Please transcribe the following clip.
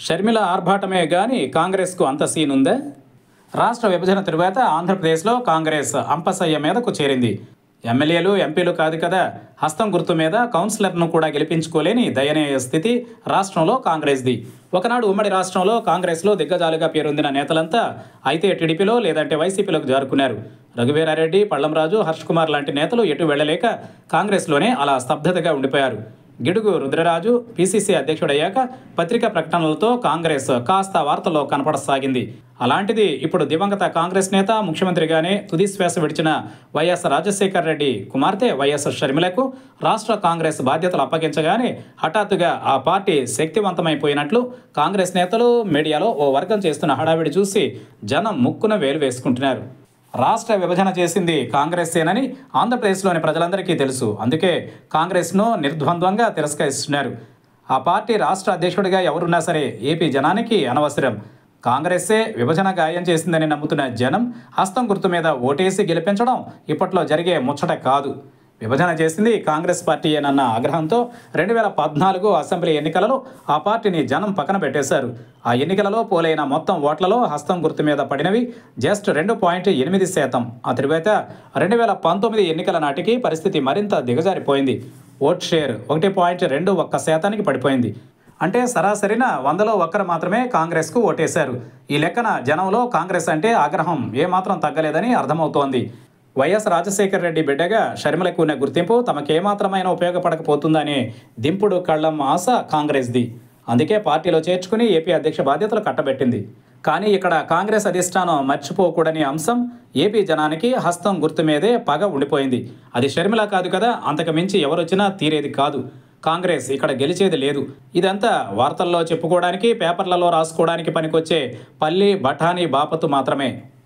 షర్మిల ఆర్భాటమే గాని కాంగ్రెస్కు అంత సీన్ ఉందా? రాష్ట్ర విభజన తరువాత ఆంధ్రప్రదేశ్లో కాంగ్రెస్ అంపశయ్య మీదకు చేరింది. ఎమ్మెల్యేలు, ఎంపీలు కాదు కదా, హస్తం గుర్తు మీద కౌన్సిలర్ను కూడా గెలిపించుకోలేని దయనీయ స్థితి రాష్ట్రంలో కాంగ్రెస్ది. ఒకనాడు ఉమ్మడి రాష్ట్రంలో కాంగ్రెస్లో దిగ్గజాలుగా పేరొందిన నేతలంతా అయితే టీడీపీలో లేదంటే వైసీపీలోకి జారుకున్నారు. రఘువీరారెడ్డి, పళ్లంరాజు, హర్ష్ కుమార్ లాంటి నేతలు ఎటు వెళ్లలేక కాంగ్రెస్లోనే అలా స్తబ్దతగా ఉండిపోయారు. గిడుగు రుద్రరాజు పీసీసీ అధ్యక్షుడయ్యాక పత్రికా ప్రకటనలతో కాంగ్రెస్ కాస్త వార్తల్లో కనపడసాగింది. అలాంటిది ఇప్పుడు దివంగత కాంగ్రెస్ నేత, ముఖ్యమంత్రిగానే తుదిశ్వాస విడిచిన వైఎస్ రాజశేఖర రెడ్డి కుమార్తె వైఎస్ షర్మిలకు రాష్ట్ర కాంగ్రెస్ బాధ్యతలు అప్పగించగానే హఠాత్తుగా ఆ పార్టీ శక్తివంతమైపోయినట్లు కాంగ్రెస్ నేతలు, మీడియాలో ఓ వర్గం చేస్తున్న హడావిడి చూసి జనం ముక్కున వేలు వేసుకుంటున్నారు. రాష్ట్ర విభజన చేసింది కాంగ్రెస్సేనని ఆంధ్రప్రదేశ్లోని ప్రజలందరికీ తెలుసు. అందుకే కాంగ్రెస్ను నిర్ద్వంద్వంగా తిరస్కరిస్తున్నారు. ఆ పార్టీ రాష్ట్ర అధ్యక్షుడిగా ఎవరున్నా సరే ఏపీ జనానికి అనవసరం. కాంగ్రెస్సే విభజన గాయం చేసిందని నమ్ముతున్న జనం హస్తం గుర్తు మీద ఓటేసి గెలిపించడం ఇప్పట్లో జరిగే ముచ్చట కాదు. విభజన చేసింది కాంగ్రెస్ పార్టీయేనన్న ఆగ్రహంతో 2014 అసెంబ్లీ ఎన్నికలలో ఆ పార్టీని జనం పక్కన పెట్టేశారు. ఆ ఎన్నికలలో పోలైన మొత్తం ఓట్లలో హస్తం గుర్తు మీద పడినవి జస్ట్ 2.8%. ఆ తరువాత 2019 ఎన్నికల నాటికి పరిస్థితి మరింత దిగజారిపోయింది. ఓట్ షేర్ 1.21% పడిపోయింది. అంటే సరాసరిన 100లో 1 మాత్రమే కాంగ్రెస్కు ఓటేశారు. ఈ లెక్కన జనంలో కాంగ్రెస్ అంటే ఆగ్రహం ఏమాత్రం తగ్గలేదని అర్థమవుతోంది. వైఎస్ రాజశేఖర రెడ్డి బిడ్డగా షర్మిలకు ఉన్న గుర్తింపు తమకేమాత్రమైనా ఉపయోగపడకపోతుందనే దింపుడు కళ్ళం ఆశ కాంగ్రెస్ది. అందుకే పార్టీలో చేర్చుకుని ఏపీ అధ్యక్ష బాధ్యతలు కట్టబెట్టింది. కానీ ఇక్కడ కాంగ్రెస్ అధిష్టానం మర్చిపోకూడని అంశం ఏపీ జనానికి హస్తం గుర్తు మీదే పగ ఉండిపోయింది. అది షర్మిల కాదు కదా, అంతకు మించి ఎవరొచ్చినా తీరేది కాదు. కాంగ్రెస్ ఇక్కడ గెలిచేది లేదు. ఇదంతా వార్తల్లో చెప్పుకోవడానికి, పేపర్లలో రాసుకోవడానికి పనికొచ్చే పల్లి బఠానీ బాపతు మాత్రమే.